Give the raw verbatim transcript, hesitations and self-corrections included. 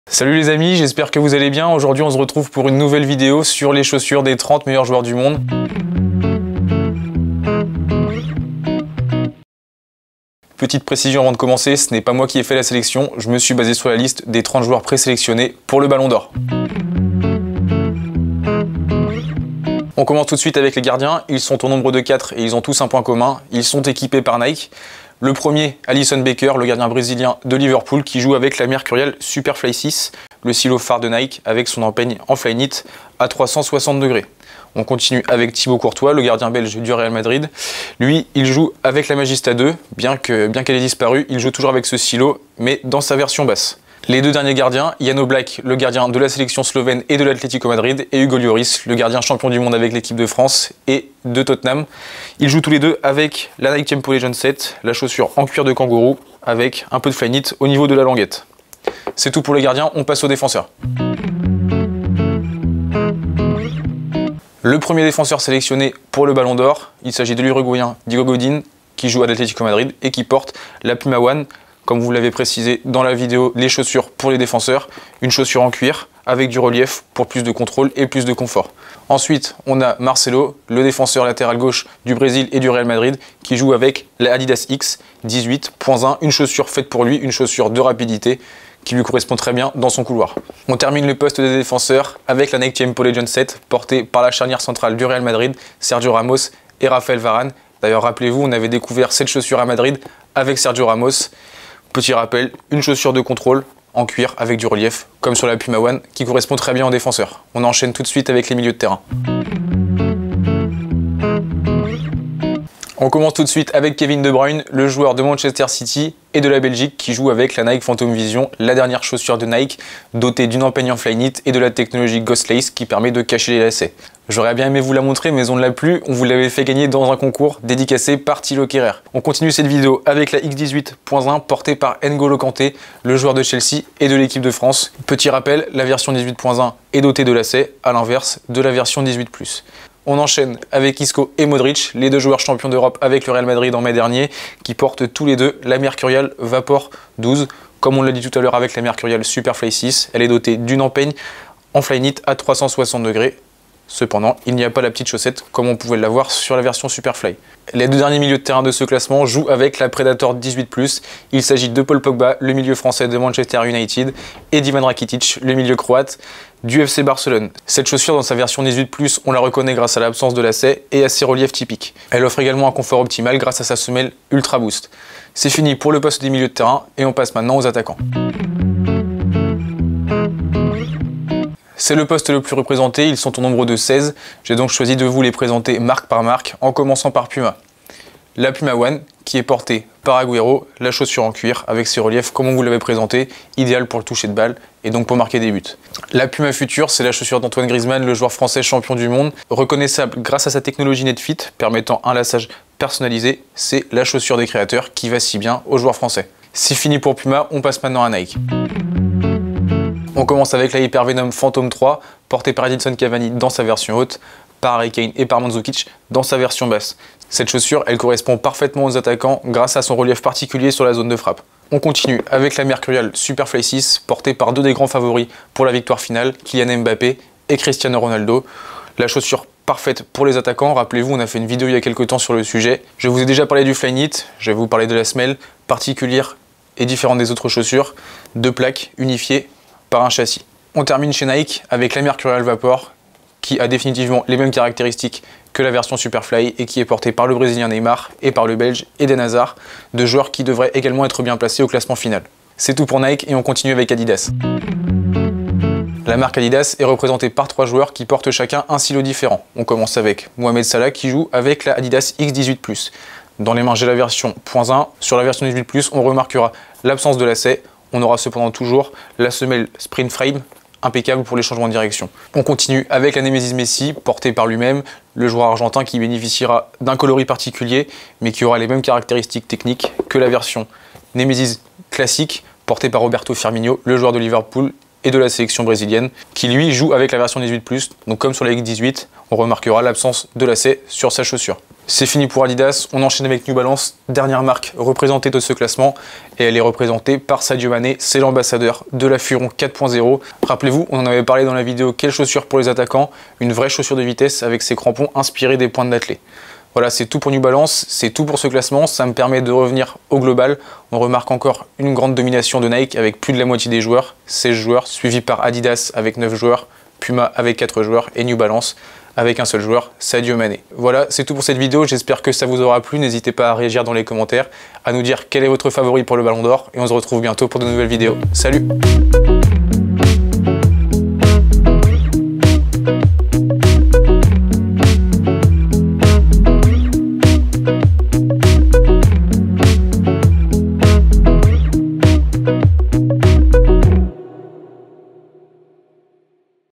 Salut les amis, j'espère que vous allez bien. Aujourd'hui on se retrouve pour une nouvelle vidéo sur les chaussures des trente meilleurs joueurs du monde. Petite précision avant de commencer, ce n'est pas moi qui ai fait la sélection, je me suis basé sur la liste des trente joueurs présélectionnés pour le Ballon d'Or. On commence tout de suite avec les gardiens, ils sont au nombre de quatre et ils ont tous un point commun, ils sont équipés par Nike. Le premier, Alisson Becker, le gardien brésilien de Liverpool qui joue avec la Mercurial Superfly six, le silo phare de Nike avec son empeigne en Flyknit à trois cent soixante degrés. On continue avec Thibaut Courtois, le gardien belge du Real Madrid. Lui, il joue avec la Magista deux, bien que bien qu'elle ait disparu, il joue toujours avec ce silo, mais dans sa version basse. Les deux derniers gardiens, Jan Oblak, le gardien de la sélection slovène et de l'Atlético Madrid, et Hugo Lloris, le gardien champion du monde avec l'équipe de France et de Tottenham. Ils jouent tous les deux avec la Nike Tempo Legend sept, la chaussure en cuir de kangourou, avec un peu de Flyknit au niveau de la languette. C'est tout pour les gardiens, on passe aux défenseurs. Le premier défenseur sélectionné pour le Ballon d'Or, il s'agit de l'Uruguayen Diego Godin, qui joue à l'Atlético Madrid et qui porte la Puma One, comme vous l'avez précisé dans la vidéo, les chaussures pour les défenseurs, une chaussure en cuir avec du relief pour plus de contrôle et plus de confort. Ensuite, on a Marcelo, le défenseur latéral gauche du Brésil et du Real Madrid, qui joue avec la Adidas X dix-huit point un, une chaussure faite pour lui, une chaussure de rapidité qui lui correspond très bien dans son couloir. On termine le poste des défenseurs avec la Nike Tempo Legend sept, portée par la charnière centrale du Real Madrid, Sergio Ramos et Raphaël Varane. D'ailleurs, rappelez-vous, on avait découvert cette chaussure à Madrid avec Sergio Ramos. Petit rappel, une chaussure de contrôle en cuir avec du relief, comme sur la Puma One, qui correspond très bien aux défenseurs. On enchaîne tout de suite avec les milieux de terrain. On commence tout de suite avec Kevin De Bruyne, le joueur de Manchester City et de la Belgique qui joue avec la Nike Phantom Vision, la dernière chaussure de Nike, dotée d'une empeigne en Flyknit et de la technologie Ghost Lace qui permet de cacher les lacets. J'aurais bien aimé vous la montrer, mais on ne l'a plus, on vous l'avait fait gagner dans un concours dédicacé par Thilo Kehrer. On continue cette vidéo avec la X dix-huit point un portée par N'Golo Kanté, le joueur de Chelsea et de l'équipe de France. Petit rappel, la version dix-huit point un est dotée de lacets, à l'inverse de la version dix-huit plus. On enchaîne avec Isco et Modric, les deux joueurs champions d'Europe avec le Real Madrid en mai dernier, qui portent tous les deux la Mercurial Vapor douze. Comme on l'a dit tout à l'heure avec la Mercurial Superfly six, elle est dotée d'une empeigne en Flyknit à trois cent soixante degrés. Cependant, il n'y a pas la petite chaussette comme on pouvait l'avoir sur la version Superfly. Les deux derniers milieux de terrain de ce classement jouent avec la Predator dix-huit plus. Il s'agit de Paul Pogba, le milieu français de Manchester United, et d'Ivan Rakitic, le milieu croate du F C Barcelone. Cette chaussure dans sa version dix-huit plus, on la reconnaît grâce à l'absence de lacets et à ses reliefs typiques. Elle offre également un confort optimal grâce à sa semelle Ultra Boost. C'est fini pour le poste des milieux de terrain et on passe maintenant aux attaquants. C'est le poste le plus représenté, ils sont au nombre de seize. J'ai donc choisi de vous les présenter marque par marque, en commençant par Puma. La Puma One, qui est portée par Agüero, la chaussure en cuir, avec ses reliefs comme on vous l'avait présenté, idéale pour le toucher de balle et donc pour marquer des buts. La Puma Future, c'est la chaussure d'Antoine Griezmann, le joueur français champion du monde. Reconnaissable grâce à sa technologie NetFit, permettant un laçage personnalisé, c'est la chaussure des créateurs qui va si bien aux joueurs français. C'est fini pour Puma, on passe maintenant à Nike. On commence avec la Hypervenom Phantom trois, portée par Edinson Cavani dans sa version haute, par Harry Kane et par Mandzukic dans sa version basse. Cette chaussure, elle correspond parfaitement aux attaquants grâce à son relief particulier sur la zone de frappe. On continue avec la Mercurial Superfly six, portée par deux des grands favoris pour la victoire finale, Kylian Mbappé et Cristiano Ronaldo. La chaussure parfaite pour les attaquants, rappelez-vous, on a fait une vidéo il y a quelques temps sur le sujet. Je vous ai déjà parlé du Flyknit, je vais vous parler de la semelle particulière et différente des autres chaussures, deux plaques unifiées par un châssis. On termine chez Nike avec la Mercurial Vapor qui a définitivement les mêmes caractéristiques que la version Superfly et qui est portée par le Brésilien Neymar et par le Belge Eden Hazard, deux joueurs qui devraient également être bien placés au classement final. C'est tout pour Nike et on continue avec Adidas. La marque Adidas est représentée par trois joueurs qui portent chacun un silo différent. On commence avec Mohamed Salah qui joue avec la Adidas X dix-huit plus. Dans les mains j'ai la version point un, sur la version dix-huit plus on remarquera l'absence de lacets. On aura cependant toujours la semelle Sprint Frame, impeccable pour les changements de direction. On continue avec la Nemesis Messi, portée par lui-même, le joueur argentin qui bénéficiera d'un coloris particulier, mais qui aura les mêmes caractéristiques techniques que la version Nemesis classique, portée par Roberto Firmino, le joueur de Liverpool et de la sélection brésilienne, qui lui joue avec la version dix-huit plus, donc comme sur la X dix-huit, on remarquera l'absence de lacet sur sa chaussure. C'est fini pour Adidas, on enchaîne avec New Balance, dernière marque représentée de ce classement, et elle est représentée par Sadio Mané, c'est l'ambassadeur de la Furon quatre point zéro. Rappelez-vous, on en avait parlé dans la vidéo quelle chaussure pour les attaquants, une vraie chaussure de vitesse avec ses crampons inspirés des pointes d'athlée. Voilà, c'est tout pour New Balance, c'est tout pour ce classement, ça me permet de revenir au global. On remarque encore une grande domination de Nike avec plus de la moitié des joueurs, seize joueurs, suivi par Adidas avec neuf joueurs, Puma avec quatre joueurs et New Balance avec un seul joueur, Sadio Mané. Voilà, c'est tout pour cette vidéo, j'espère que ça vous aura plu, n'hésitez pas à réagir dans les commentaires, à nous dire quel est votre favori pour le Ballon d'Or, et on se retrouve bientôt pour de nouvelles vidéos. Salut!